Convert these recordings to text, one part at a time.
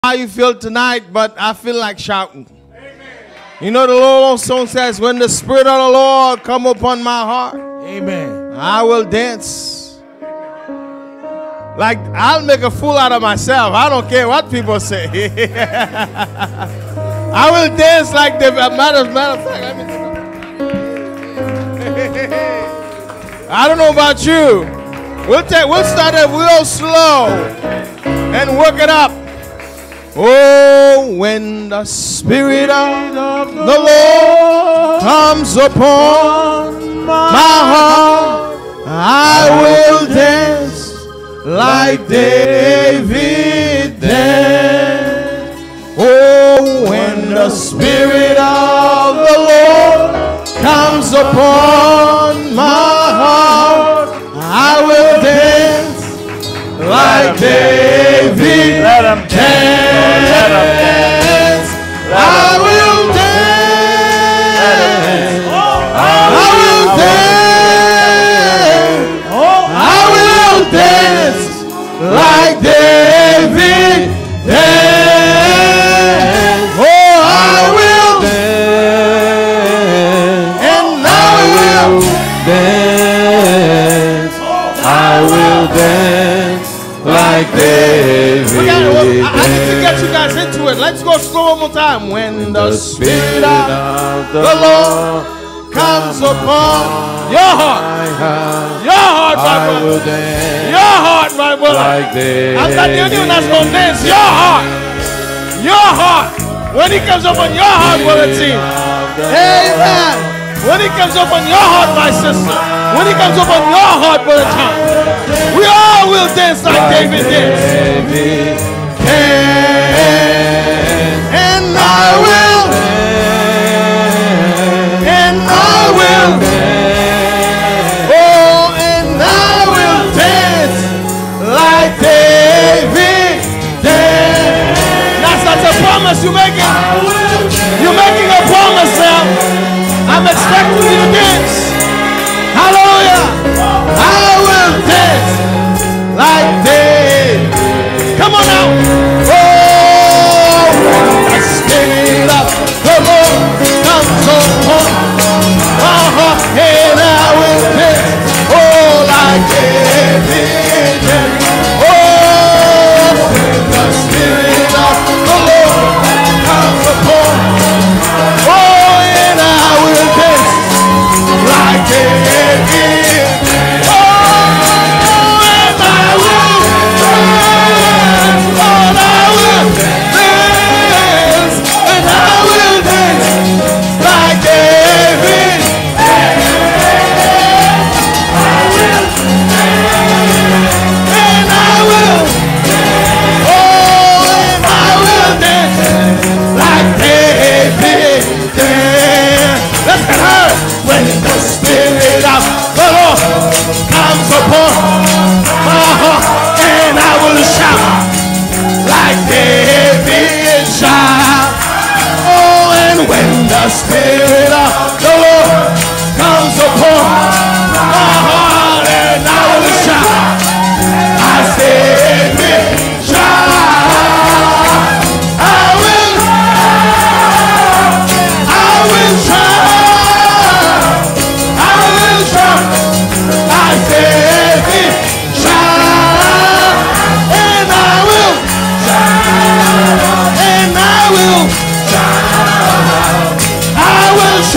How you feel tonight, but I feel like shouting. Amen. You know the Lord song says, when the Spirit of the Lord come upon my heart, amen, I will dance. Like I'll make a fool out of myself. I don't care what people say. I will dance like the matter of fact. I don't know about you. We'll start it real slow and work it up. Oh, when the Spirit of the Lord comes upon my heart, I will dance like David danced. Oh, when the Spirit of the Lord comes upon my heart, I will dance like David. let him dance. I will dance. I will dance. I will dance like David danced. Oh, I will dance, and I will dance. I will dance like David. I need to get you guys into it. Let's go slow one more time. When the Spirit of the Lord comes upon your heart, my brother, your heart, my brother. I'm not the only one that's going to dance. Your heart. When he comes upon your heart, brother T. Amen. When he comes upon your heart, my sister. When he comes upon your heart, brother Tom. We all will dance like David danced. And I will dance. Oh, and I will dance like David danced. That's a promise you're making. You're making a promise now. I'm expecting you to dance. Hallelujah. I will dance like David. Come on now. Oh, when the Spirit of the Lord comes upon my heart, and I will dance. Oh, like David. Oh, when the Spirit of the Lord comes upon, oh, and I will dance like David. Oh, and I will dance. Oh, I will dance. And I will dance like David. And I will. Oh, and I will dance like David danced. Let's get her. When the Spirit of the Lord comes upon my heart, and I will shout like David shout. Oh, and when the Spirit of the Lord comes upon my heart, and I will shout, I say, shout. I will shout. I will shout. I say, shout. And I will shout. And I will shout. I will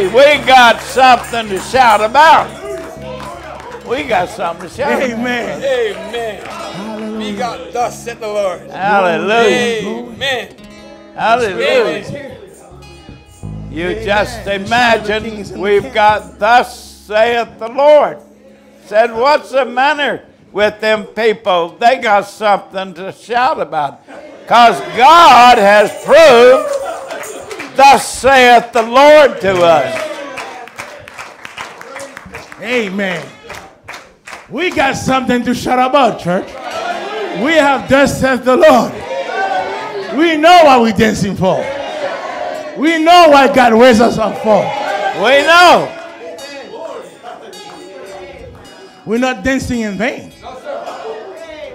Hey, we got something to shout about. We got something to shout about. Amen. Amen. We got thus said the Lord. Hallelujah. Amen. Hallelujah. You just imagine we've got thus saith the Lord. Said, what's the matter with them people? They got something to shout about. Because God has proved thus saith the Lord to us. Amen. We got something to shout about, church. We have thus saith the Lord. We know what we're dancing for. We know what God raised us up for. We know. We're not dancing in vain.